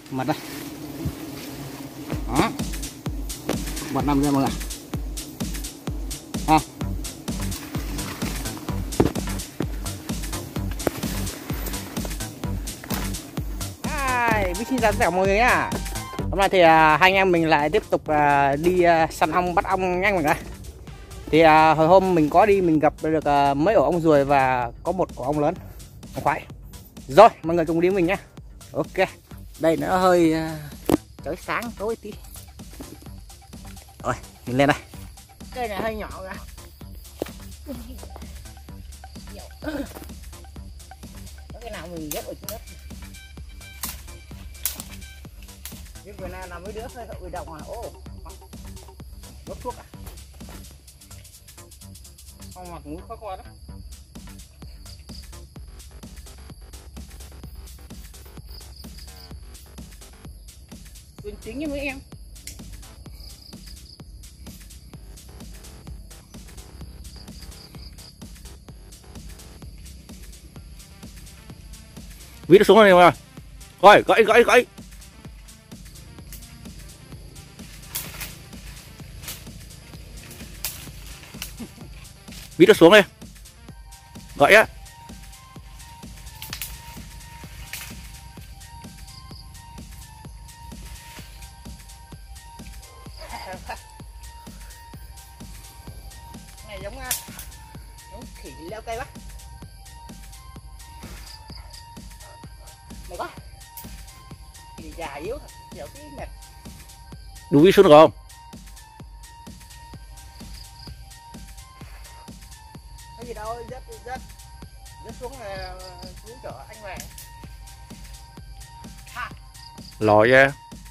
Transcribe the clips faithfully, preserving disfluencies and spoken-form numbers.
Mật đây. Đó. Mật nằm ra mọi người. À. Hi, xin chào tất cả mọi người nhá. Hôm nay thì à, hai anh em mình lại tiếp tục à, đi à, săn ong bắt ong nhanh mọi người. Thì à, hồi hôm mình có đi mình gặp được à, mấy ổ ong ruồi và có một ổ ong lớn, ong khoái. Rồi mọi người cùng đi với mình nhá. Ok, đây nó hơi uh, chói sáng tối tí. Rồi mình lên đây. Cây này hơi nhỏ ra. Có cái nào mình ghép ở trên đất. Cái vừa nào là mấy đứa hơi bị động à. Ô, đốt thuốc à? Không mặc mũi khó qua đó. Tuyên chính với mấy em. Vít nó xuống đây mà. Rồi, gãy gãy gãy. Vít nó xuống đây. Gãy á. Này giống giống khỉ leo cây quá. Mày quá. Khỉ già yếu kiểu tí mệt. Đủ Vít xuống được không? Cái gì đâu, rất rất rất xuống là xuống chở anh về. Ha. Lòi ra.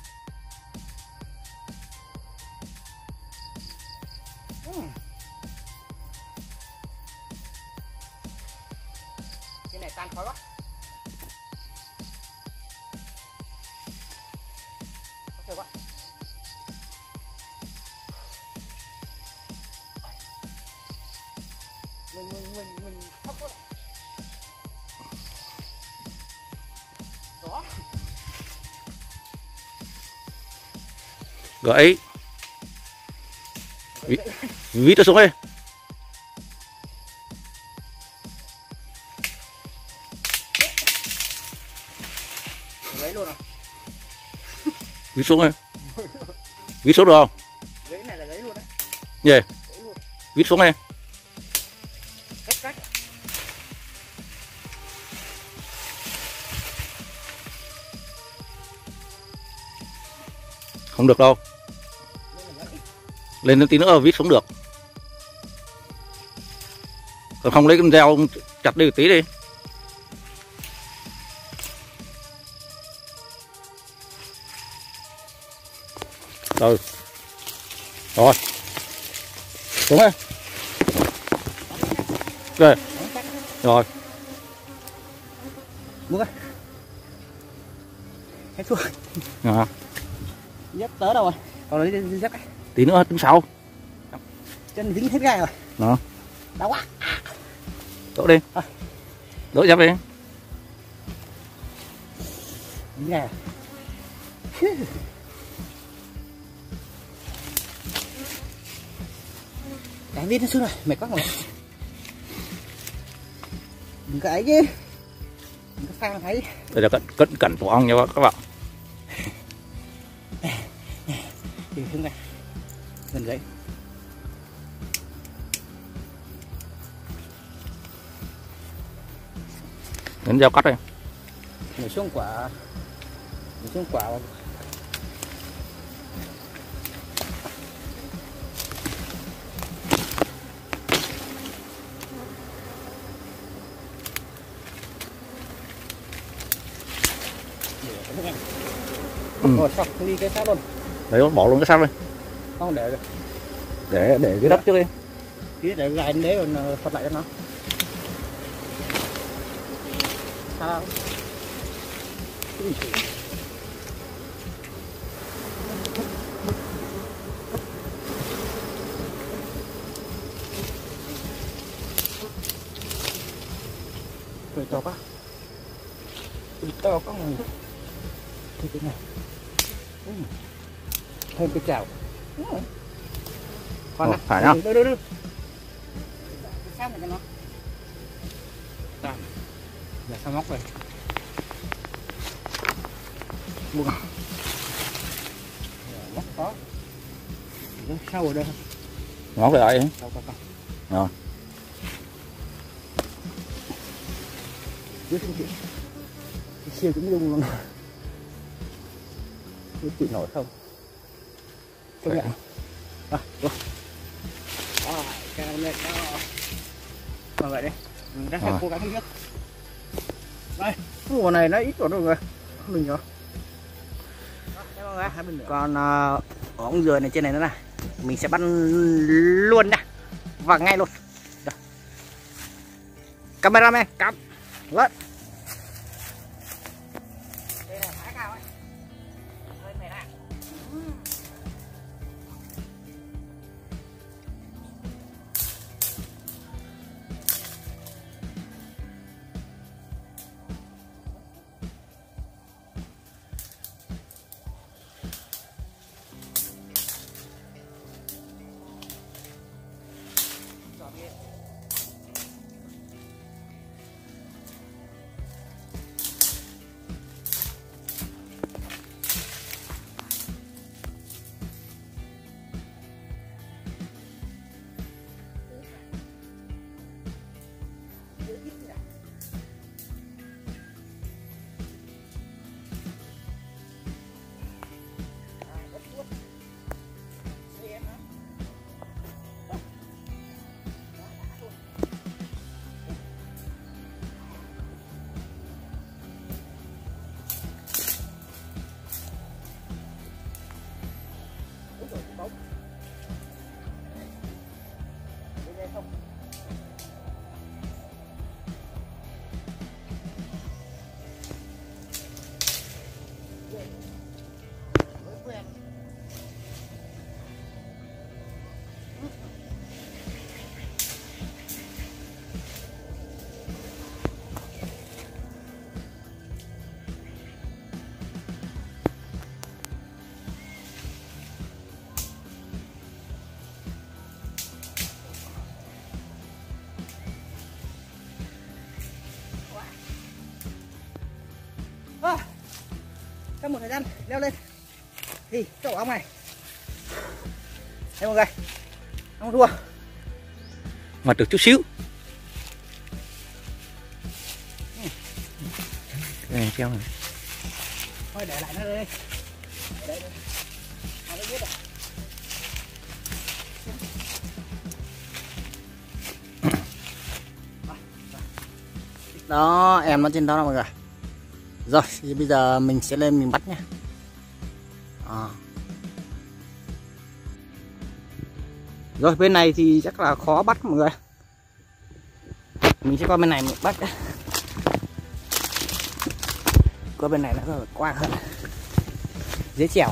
Cái này tan khói quá. Ok quá. Mình mình mình mình thấp quá. Đó. Gãy. Vít, Vít nó xuống đây. Lấy luôn rồi. Vít xuống đây. Vít xuống được không? Lấy này là lấy luôn đấy. Gì? Yeah. Vít xuống đây. Cách cách. Không được đâu. Lên lên tí nữa Vít xuống được. Còn không lấy con dao chặt đi một tí đi. Rồi. Rồi. Xuống đây. Ok. Rồi. Bước ơi. Hết thuốc. À. Dép tớ đâu rồi? Còn lấy dép ấy. Tí nữa tính sau. Chân dính hết gai rồi. Đó. Đau quá. Đổ đi. À. Đổ dép đi. Dính gai rồi. Cái vít nó xuống rồi, mệt quá rồi. Đừng có ấy chứ. Đừng có phang ấy. Đây là cận cận cẩn của ong nha các bạn. Thì xuống đây. Gần gãy. Đến dao cắt đây. Nhảy xuống quả. Nhảy xuống quả. Ừ. Rồi xong đi cái xác luôn. Đấy bỏ luôn cái xác đi. Không để Để để cái đất trước đi. tí để gài đến đấy còn phật lại cho nó. Sao? Cười to quá. Cười to quá người. cái này thêm cái chảo còn Ồ, phải không? đưa đưa đưa sao này cho nó giờ sao móc rồi buông móc có sâu ở đây ngót lại sâu có con rồi dưới cái siêu cũng lung luôn biết chịu nổi không công nhận à rồi à cái này đó còn vậy đi mình đang cố gắng nhất đây mùa này nó ít rồi đâu rồi mình rồi còn uh, ống dừa này trên này nữa này mình sẽ bắt luôn nha và ngay luôn. Rồi. Cameraman cắm vớt đây là thái cao ấy hơi mệt ạ. À, trong một thời gian leo lên thì cái ổ ong này đây mọi người ong rùa mà được chút xíu cái này treo này thôi để lại nó đây để đây à, nó biết rồi. Đó em nó trên đó mọi người. Rồi thì bây giờ mình sẽ lên mình bắt nhé. À. Rồi bên này thì chắc là khó bắt mọi người. Mình sẽ qua bên này mình bắt. Qua bên này nó qua hơn. Dễ chèo.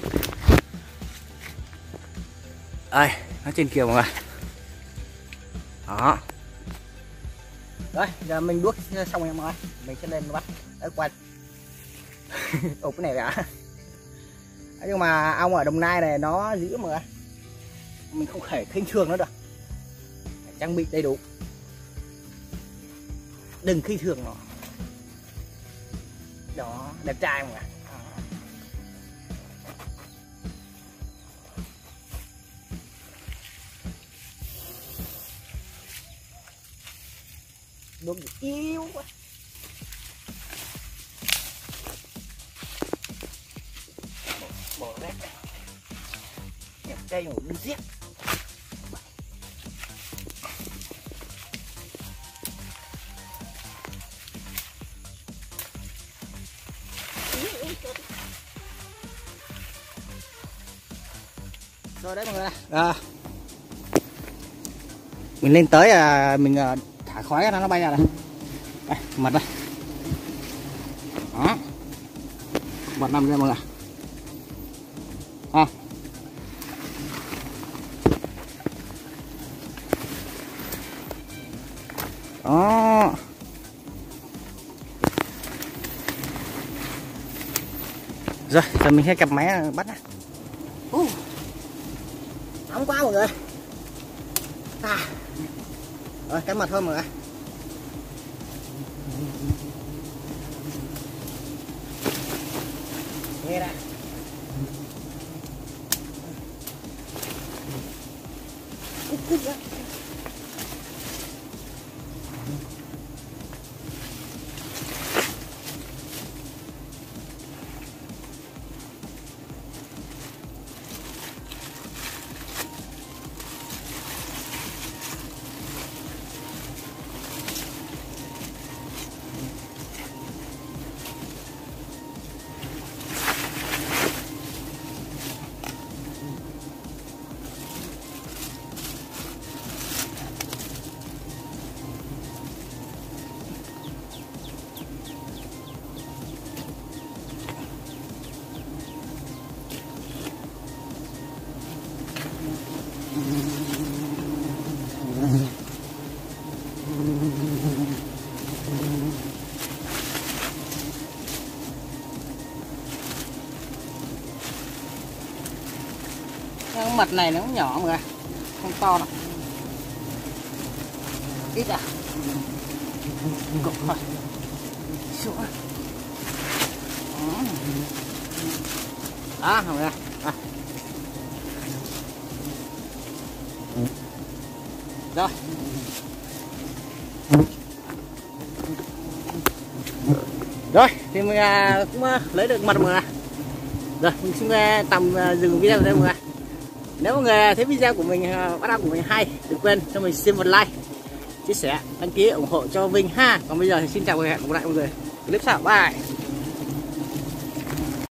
Đây, nó trên kia mọi người. Đó. Rồi, giờ mình đuốc xong rồi mọi người. Mình sẽ lên bắt. Đấy, quay. Ủa cái này cả. Nhưng mà ong ở Đồng Nai này nó dữ mọi người. Mình không thể khinh thường nó được. Phải trang bị đầy đủ. Đừng khinh thường nó. Đó, đẹp trai mọi người. Đúng yêu quá. Bỏ rét này. Nhập cây một đứa giết. Rồi đấy mọi người. À. Mình lên tới à, mình à, thả khói nó nó bay ra này. Đây, mật đây. Đó. Mật nằm ra mọi người. À. Đó. Rồi giờ mình sẽ cầm máy bắt này. Uh, nóng quá mọi người. À. Rồi cái mật thôi mọi người. Nghe đã. Cút cút đó. Con mật này nó cũng nhỏ mọi người, không to đâu, ít à, cục thôi, xuống, đó mọi người, à. Rồi, rồi thì mình cũng lấy được mật mọi người. Rồi mình xin tạm dừng video ở đây mọi người. Nếu mọi người thấy video của mình, bắt đầu của mình hay, đừng quên cho mình xin một like, chia sẻ, đăng ký ủng hộ cho Vinh ha. Còn bây giờ thì xin chào và hẹn gặp lại mọi người clip sau, bye.